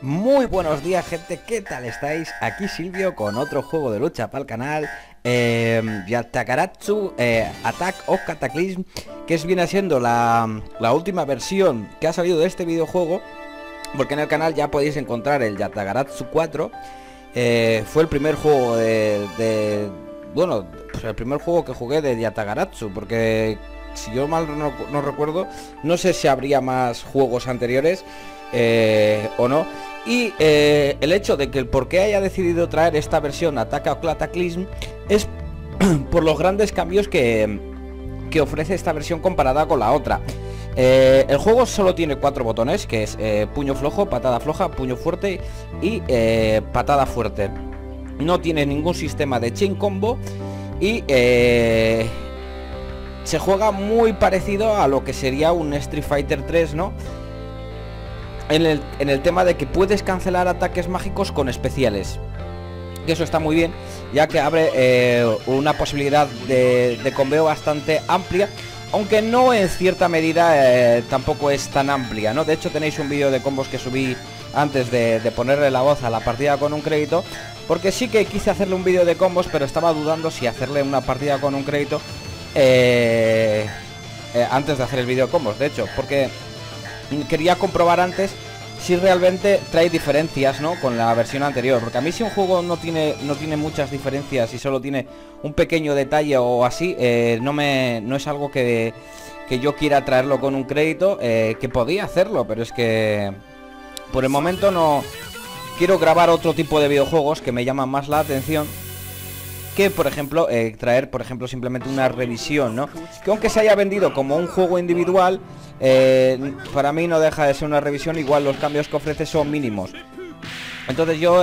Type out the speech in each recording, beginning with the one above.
Muy buenos días, gente, ¿qué tal estáis? Aquí Silvio con otro juego de lucha para el canal, yatagarasu, Attack of Cataclysm, que viene siendo la última versión que ha salido de este videojuego, porque en el canal ya podéis encontrar el Yatagarasu 4. Fue el primer juego bueno, pues el primer juego que jugué de Yatagarasu, porque si yo mal no recuerdo, no sé si habría más juegos anteriores o no. Y el hecho de que el por qué haya decidido traer esta versión Attack of Cataclysm es por los grandes cambios que ofrece esta versión comparada con la otra. El juego solo tiene 4 botones, que es puño flojo, patada floja, puño fuerte y patada fuerte. No tiene ningún sistema de chain combo y se juega muy parecido a lo que sería un Street Fighter 3, ¿no? En el tema de que puedes cancelar ataques mágicos con especiales. Y eso está muy bien, ya que abre una posibilidad de combeo bastante amplia, aunque no en cierta medida tampoco es tan amplia, ¿no? De hecho tenéis un vídeo de combos que subí antes de ponerle la voz a la partida con un crédito, porque sí que quise hacerle un vídeo de combos, pero estaba dudando si hacerle una partida con un crédito antes de hacer el vídeo de combos, de hecho, porque quería comprobar antes si realmente trae diferencias, ¿no?, con la versión anterior, porque a mí si un juego no tiene muchas diferencias y solo tiene un pequeño detalle o así, no es algo que yo quiera traerlo con un crédito, que podía hacerlo, pero es que por el momento no quiero grabar otro tipo de videojuegos que me llaman más la atención, que por ejemplo traer por ejemplo simplemente una revisión, ¿no? Que aunque se haya vendido como un juego individual, para mí no deja de ser una revisión. Igual los cambios que ofrece son mínimos. Entonces yo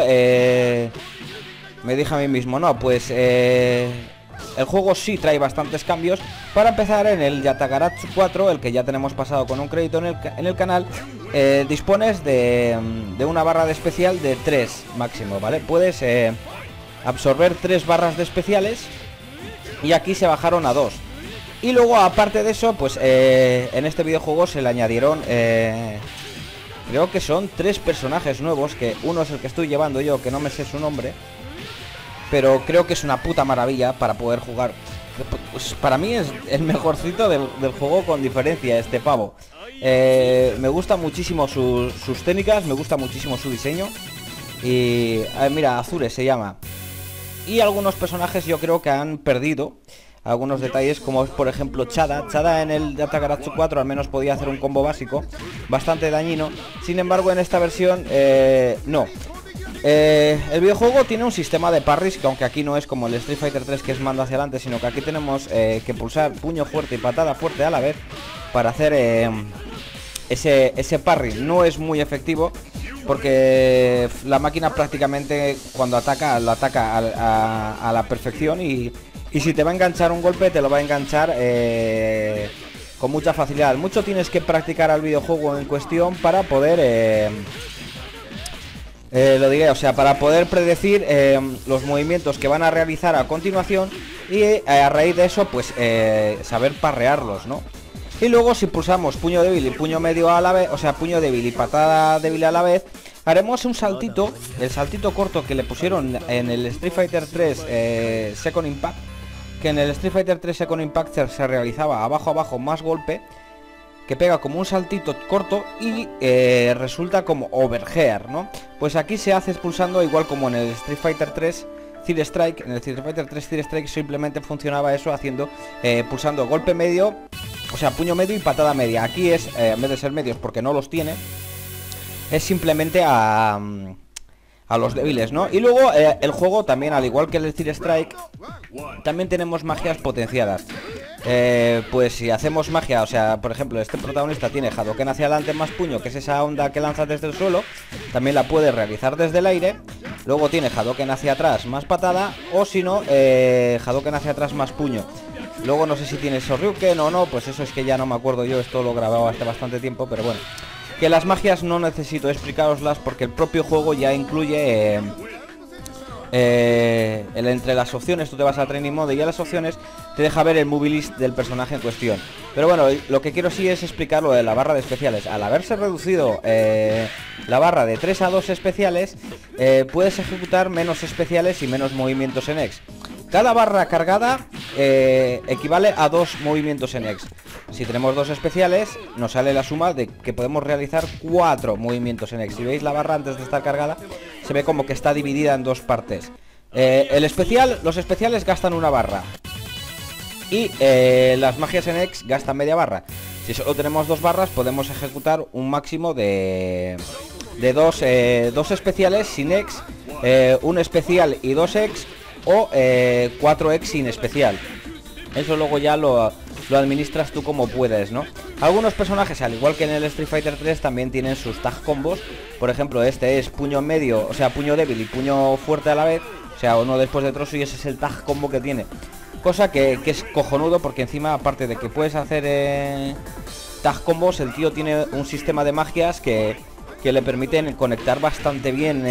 me dije a mí mismo, no, pues el juego sí trae bastantes cambios. Para empezar, en el Yatagarasu 4, el que ya tenemos pasado con un crédito en el canal, dispones de una barra de especial de 3 máximo, ¿vale? Puedes absorber 3 barras de especiales y aquí se bajaron a 2. Y luego aparte de eso, pues en este videojuego se le añadieron creo que son 3 personajes nuevos, que uno es el que estoy llevando yo, que no me sé su nombre, pero creo que es una puta maravilla para poder jugar. Pues para mí es el mejorcito del juego con diferencia, este pavo. Me gusta muchísimo sus técnicas, me gusta muchísimo su diseño. Y mira, Azure se llama. Y algunos personajes yo creo que han perdido algunos detalles, como es por ejemplo Chada. Chada en el Yatagarasu 4 al menos podía hacer un combo básico bastante dañino. Sin embargo en esta versión no. El videojuego tiene un sistema de parries, que aunque aquí no es como el Street Fighter 3, que es mando hacia adelante, sino que aquí tenemos que pulsar puño fuerte y patada fuerte a la vez para hacer ese parry. No es muy efectivo, porque la máquina prácticamente cuando ataca, la ataca a la perfección, y si te va a enganchar un golpe, te lo va a enganchar con mucha facilidad. Mucho tienes que practicar al videojuego en cuestión para poder lo diré, o sea, para poder predecir los movimientos que van a realizar a continuación, y a raíz de eso pues saber parrearlos, ¿no? Y luego si pulsamos puño débil y puño medio a la vez, o sea, puño débil y patada débil a la vez, haremos un saltito, el saltito corto que le pusieron en el Street Fighter 3 Second Impact, que en el Street Fighter 3 Second Impact se realizaba abajo abajo más golpe, que pega como un saltito corto y resulta como overhead, ¿no? Pues aquí se hace expulsando igual como en el Street Fighter 3 Third Strike. En el Street Fighter 3 Third Strike simplemente funcionaba eso haciendo pulsando golpe medio, o sea, puño medio y patada media. Aquí es, en vez de ser medios, porque no los tiene, es simplemente a los débiles, ¿no? Y luego el juego también, al igual que el Third Strike, también tenemos magias potenciadas. Pues si hacemos magia, o sea, por ejemplo, este protagonista tiene Hadoken hacia adelante más puño, que es esa onda que lanza desde el suelo, también la puede realizar desde el aire. Luego tiene Hadoken hacia atrás más patada, o si no, Hadoken hacia atrás más puño. Luego no sé si tiene Shoryuken o no, pues eso es que ya no me acuerdo yo, esto lo grababa hace bastante tiempo, pero bueno. Que las magias no necesito explicaroslas porque el propio juego ya incluye entre las opciones tú te vas a Training Mode y a las opciones te deja ver el movie list del personaje en cuestión. Pero bueno, lo que quiero sí es explicar lo de la barra de especiales. Al haberse reducido la barra de 3 a 2 especiales, puedes ejecutar menos especiales y menos movimientos en X. Cada barra cargada equivale a 2 movimientos en X. Si tenemos 2 especiales, nos sale la suma de que podemos realizar 4 movimientos en X. Si veis la barra antes de estar cargada, se ve como que está dividida en 2 partes. Los especiales gastan una barra y las magias en X gastan media barra. Si solo tenemos 2 barras, podemos ejecutar un máximo de 2 especiales sin X, un especial y 2 X, o 4X sin especial. Eso luego ya lo administras tú como puedes, ¿no? Algunos personajes, al igual que en el Street Fighter 3, también tienen sus tag combos. Por ejemplo, este es puño medio, o sea, puño débil y puño fuerte a la vez. O sea, uno después de otro, y ese es el tag combo que tiene. Cosa que es cojonudo, porque encima, aparte de que puedes hacer tag combos, el tío tiene un sistema de magias que le permiten conectar bastante bien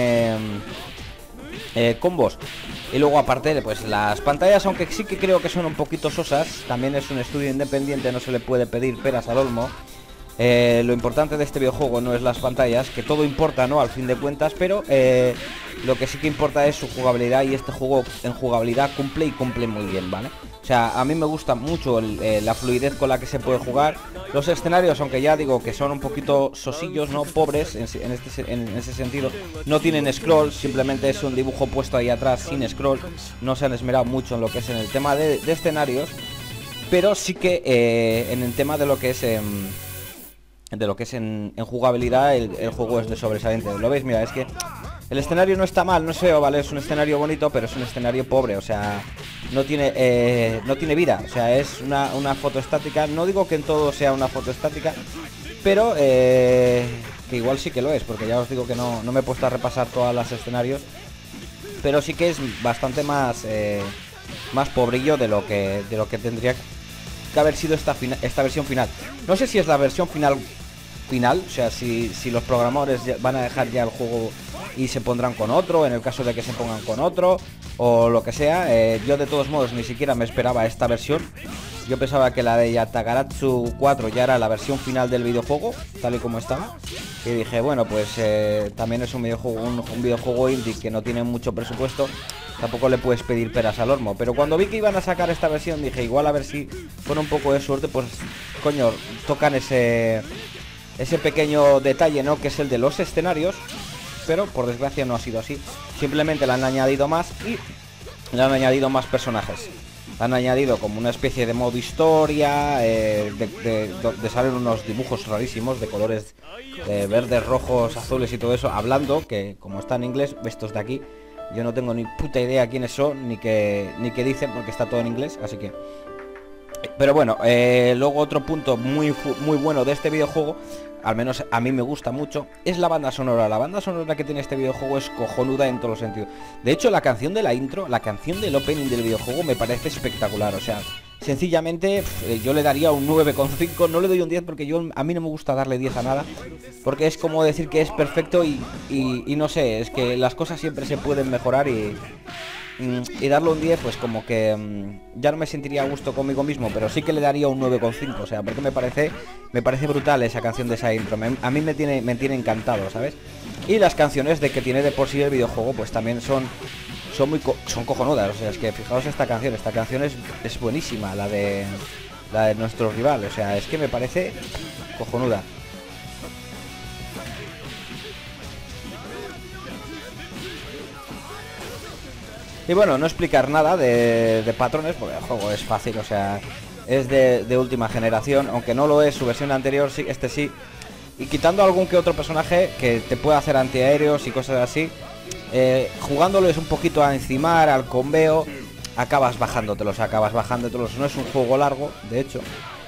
combos. Y luego aparte, pues las pantallas, aunque sí que creo que son un poquito sosas, también es un estudio independiente, no se le puede pedir peras al olmo. Lo importante de este videojuego no es las pantallas, que todo importa, ¿no? Al fin de cuentas, pero lo que sí que importa es su jugabilidad, y este juego en jugabilidad cumple muy bien, ¿vale? O sea, a mí me gusta mucho la fluidez con la que se puede jugar. Los escenarios, aunque ya digo que son un poquito sosillos, ¿no? Pobres en ese sentido. No tienen scroll, simplemente es un dibujo puesto ahí atrás sin scroll. No se han esmerado mucho en lo que es en el tema de escenarios, pero sí que en el tema de lo que es en jugabilidad, el juego es de sobresaliente. ¿Lo veis? Mira, es que el escenario no está mal, no es feo, ¿vale? Es un escenario bonito, pero es un escenario pobre, o sea, no tiene vida. O sea, es una foto estática. No digo que en todo sea una foto estática, pero que igual sí que lo es, porque ya os digo que no me he puesto a repasar todos los escenarios, pero sí que es bastante más pobrillo de lo que tendría que haber sido esta versión final. No sé si es la versión final, o sea, si los programadores van a dejar ya el juego y se pondrán con otro, en el caso de que se pongan con otro, o lo que sea. Yo de todos modos ni siquiera me esperaba esta versión. Yo pensaba que la de Yatagarasu 4 ya era la versión final del videojuego, tal y como estaba. Y dije, bueno, pues también es un videojuego indie que no tiene mucho presupuesto. Tampoco le puedes pedir peras al olmo. Pero cuando vi que iban a sacar esta versión, dije, igual a ver si con un poco de suerte, pues coño, tocan ese pequeño detalle, ¿no? Que es el de los escenarios. Pero por desgracia no ha sido así. Simplemente le han añadido más y le han añadido más personajes. Han añadido como una especie de modo historia, de salen unos dibujos rarísimos de colores verdes, rojos, azules y todo eso, hablando, que como está en inglés, estos de aquí, yo no tengo ni puta idea quiénes son, ni qué dicen, porque está todo en inglés, así que... Pero bueno, luego otro punto muy bueno de este videojuego, al menos a mí me gusta mucho, es la banda sonora. La banda sonora que tiene este videojuego es cojonuda en todos los sentidos. De hecho, la canción de la intro, la canción del opening del videojuego me parece espectacular. O sea, sencillamente yo le daría un 9,5, no le doy un 10 porque a mí no me gusta darle 10 a nada, porque es como decir que es perfecto y no sé, es que las cosas siempre se pueden mejorar y darle un 10 pues como que ya no me sentiría a gusto conmigo mismo, pero sí que le daría un 9,5, o sea, porque me parece brutal esa canción de esa intro. A mí me tiene encantado, ¿sabes? Y las canciones que tiene de por sí el videojuego pues también son cojonudas. O sea, es que fijaos esta canción es buenísima, la de nuestro rival, o sea, es que me parece cojonuda. Y bueno, no explicar nada de patrones, porque el juego es fácil, o sea, es de última generación, aunque no lo es su versión anterior, sí, este sí. Y quitando algún que otro personaje que te puede hacer antiaéreos y cosas así, jugándolo es un poquito a encimar, al combeo, acabas bajándotelos. No es un juego largo, de hecho.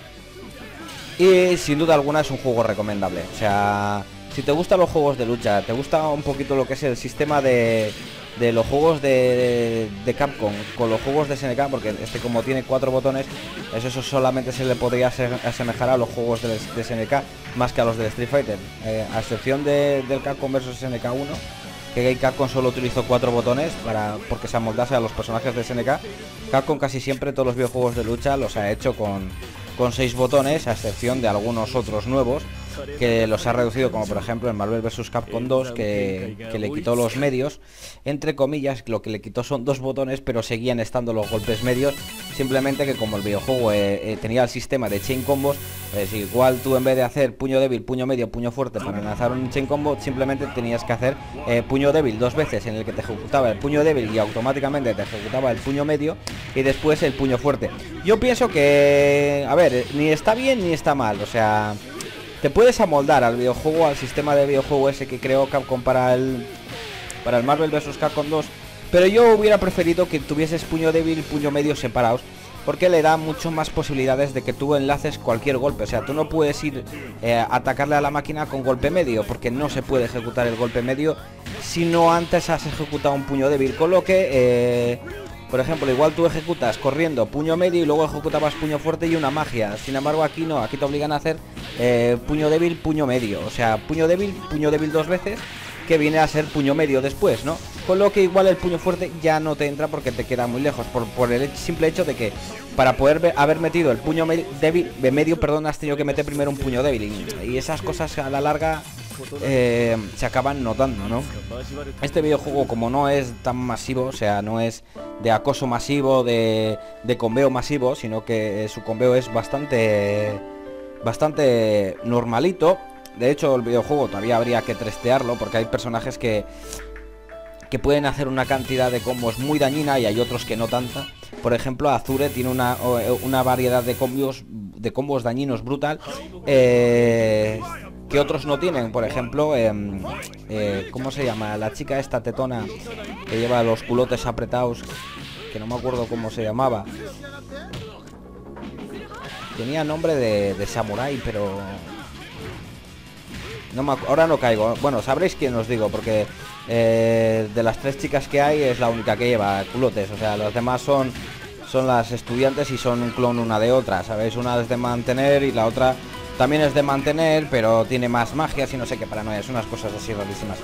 Y sin duda alguna es un juego recomendable. O sea, si te gustan los juegos de lucha, te gusta un poquito lo que es el sistema de los juegos de Capcom con los juegos de SNK, porque como tiene 4 botones, eso solamente se le podría asemejar a los juegos de SNK más que a los del Street Fighter, a excepción del Capcom vs SNK 1, que Capcom solo utilizó 4 botones porque se amoldase a los personajes de SNK. Capcom casi siempre todos los videojuegos de lucha los ha hecho con 6 botones, a excepción de algunos otros nuevos que los ha reducido, como por ejemplo en Marvel vs Capcom 2, que le quitó los medios, entre comillas. Lo que le quitó son 2 botones, pero seguían estando los golpes medios, simplemente que como el videojuego tenía el sistema de chain combos, pues igual tú en vez de hacer puño débil, puño medio, puño fuerte para lanzar un chain combo, simplemente tenías que hacer puño débil 2 veces, en el que te ejecutaba el puño débil y automáticamente te ejecutaba el puño medio y después el puño fuerte. Yo pienso que, a ver, ni está bien ni está mal, o sea, te puedes amoldar al videojuego, al sistema de videojuego ese que creó Capcom para el Marvel vs Capcom 2, pero yo hubiera preferido que tuvieses puño débil y puño medio separados, porque le da mucho más posibilidades de que tú enlaces cualquier golpe. O sea, tú no puedes ir a atacarle a la máquina con golpe medio, porque no se puede ejecutar el golpe medio si no antes has ejecutado un puño débil, con lo que por ejemplo, igual tú ejecutas corriendo puño medio y luego ejecutabas puño fuerte y una magia. Sin embargo, aquí no, aquí te obligan a hacer puño débil, puño medio. O sea, puño débil 2 veces, que viene a ser puño medio después, ¿no? Con lo que igual el puño fuerte ya no te entra porque te queda muy lejos, por el simple hecho de que para poder haber metido el puño débil, medio, perdón, has tenido que meter primero un puño débil, y esas cosas a la larga se acaban notando, ¿no? Este videojuego, como no es tan masivo, o sea, no es de acoso masivo, de combeo masivo, sino que su combeo es bastante normalito. De hecho, el videojuego todavía habría que testearlo, porque hay personajes que pueden hacer una cantidad de combos muy dañina y hay otros que no tanta. Por ejemplo, Azure tiene una variedad de combos dañinos brutal, que otros no tienen. Por ejemplo, ¿cómo se llama? La chica esta tetona que lleva los culotes apretados, que no me acuerdo cómo se llamaba. Tenía nombre de samurái, pero ahora no caigo. Bueno, sabréis quién os digo, porque de las 3 chicas que hay es la única que lleva culotes. O sea, las demás son las estudiantes y son un clon una de otra, ¿sabéis? Una es de mantener y la otra también es de mantener, pero tiene más magias y no sé qué paranoias, unas cosas así rarísimas.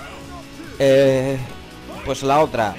Pues la otra,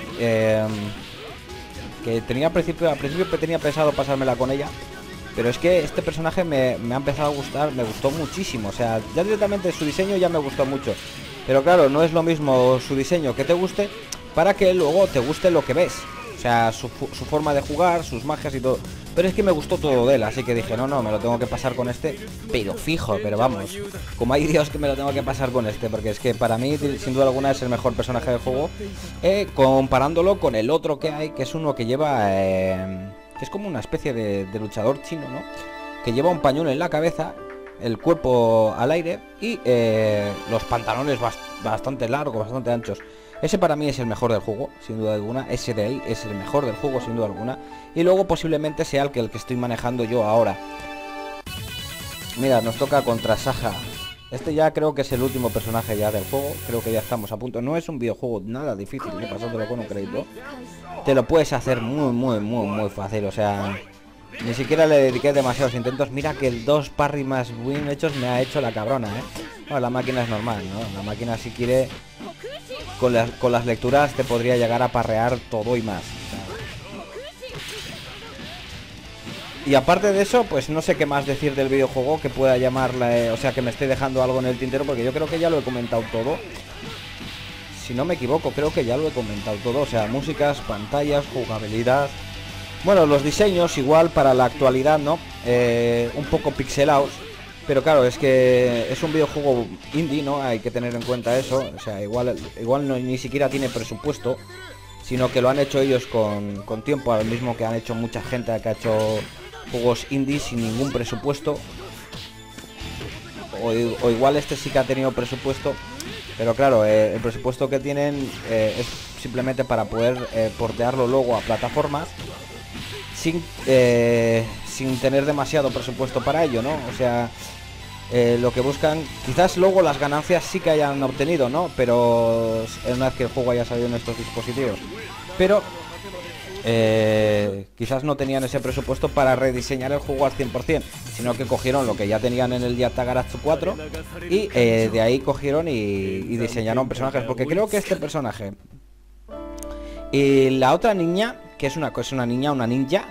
que al principio tenía pensado pasármela con ella, pero es que este personaje me ha empezado a gustar, me gustó muchísimo. O sea, ya directamente su diseño ya me gustó mucho, pero claro, no es lo mismo su diseño que te guste para que luego te guste lo que ves. O sea, su forma de jugar, sus magias y todo. Pero es que me gustó todo de él, así que dije, no, me lo tengo que pasar con este. Pero fijo, pero vamos, como hay Dios que me lo tengo que pasar con este, porque es que para mí, sin duda alguna, es el mejor personaje del juego, comparándolo con el otro que hay, que es uno que lleva, que es como una especie de luchador chino, ¿no? Que lleva un pañuelo en la cabeza, el cuerpo al aire y los pantalones bastante largos, bastante anchos. Ese para mí es el mejor del juego, sin duda alguna. Ese de ahí es el mejor del juego, sin duda alguna. Y luego posiblemente sea el que estoy manejando yo ahora. Mira, nos toca contra Saja. Este ya creo que es el último personaje ya del juego. Creo que ya estamos a punto. No es un videojuego nada difícil, pasándolo con un crédito. Te lo puedes hacer muy fácil. O sea, ni siquiera le dediqué demasiados intentos. Mira que el 2 parry más win hechos me ha hecho la cabrona, Bueno, la máquina es normal, ¿no? La máquina, si quiere, con las lecturas te podría llegar a parrear todo y más. Y aparte de eso, pues no sé qué más decir del videojuego que pueda llamarle, o sea, que me esté dejando algo en el tintero, porque yo creo que ya lo he comentado todo. Si no me equivoco, creo que ya lo he comentado todo. O sea, músicas, pantallas, jugabilidad. Bueno, los diseños igual para la actualidad, ¿no? Un poco pixelados. Pero claro, es que es un videojuego indie, ¿no? Hay que tener en cuenta eso. O sea, igual no, ni siquiera tiene presupuesto, sino que lo han hecho ellos con tiempo, al mismo que han hecho mucha gente que ha hecho juegos indies sin ningún presupuesto. O igual este sí que ha tenido presupuesto, pero claro, el presupuesto que tienen es simplemente para poder portearlo luego a plataformas sin tener demasiado presupuesto para ello, ¿no? O sea, lo que buscan, quizás luego las ganancias sí que hayan obtenido, ¿no? Pero una vez que el juego haya salido en estos dispositivos. Pero quizás no tenían ese presupuesto para rediseñar el juego al 100%, sino que cogieron lo que ya tenían en el Yatagarasu 4 y de ahí cogieron y diseñaron personajes, porque creo que este personaje y la otra niña, que es una niña, una ninja,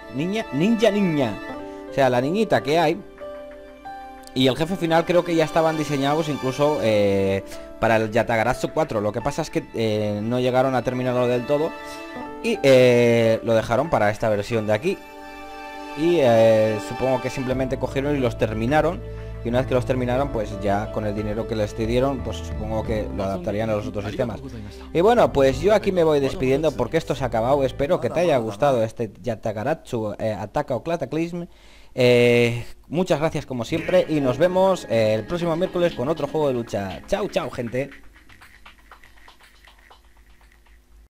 o sea, la niñita que hay, y el jefe final creo que ya estaban diseñados incluso para el Yatagarasu 4. Lo que pasa es que no llegaron a terminarlo del todo y lo dejaron para esta versión de aquí. Y supongo que simplemente cogieron y los terminaron. Y una vez que los terminaron, pues ya con el dinero que les dieron, pues supongo que lo adaptarían a los otros sistemas. Y bueno, pues yo aquí me voy despidiendo porque esto se ha acabado. Espero que te haya gustado este Yatagarasu Ataca o Cataclysm. Muchas gracias como siempre y nos vemos el próximo miércoles con otro juego de lucha. Chao, chao, gente.